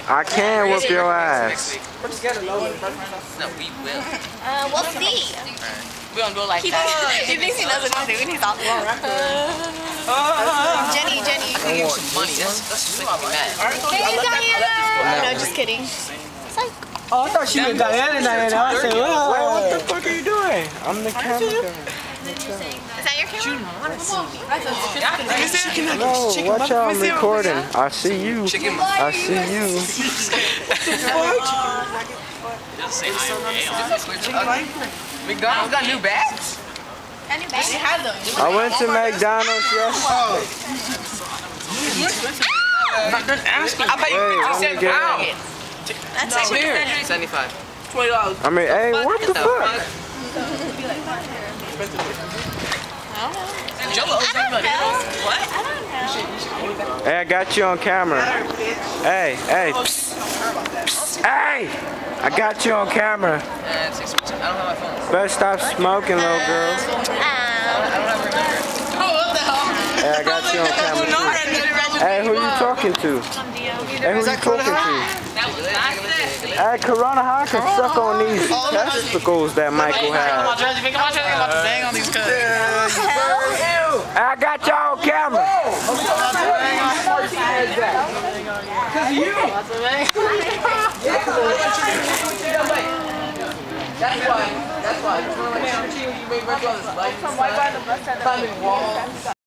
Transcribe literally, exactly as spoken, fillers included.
I can whoop your ass. No, we will. Uh, we'll see. We don't do it like he, that. he thinks he knows what he's doing. He's all, uh, Jenny, Jenny. You can give some money. That's that's making me mad. Hey, Diana. No, just kidding. It's like. Oh, I thought she was Diana, Diana. I said, well, Wait, what the fuck are you doing? I'm the camera guy. Is that your camera? No, watch out, I'm recording. I see you. I see you. McDonald's got new bags? Got new bags? I went to McDonald's yesterday. I bet you fifty-seven pounds. That's like Cedric. seventy-five. twenty dollars. I mean, hey, what the fuck? Jello. I don't know. What? I don't know. Hey, I got you on camera. Hey, hey. Psst. Psst. Hey! I got you on camera. Uh, it's expensive. I don't have my phone. Better stop smoking, little girl. Um, Oh, what the hell? Hey, I got you on camera too. Hey, who you talking to? Hey, who you talking to? That was not it. Hey, Corona, how I can suck on these testicles that Michael has? I got y'all on camera. Because you. That's why. That's why. You made records like. Climbing walls.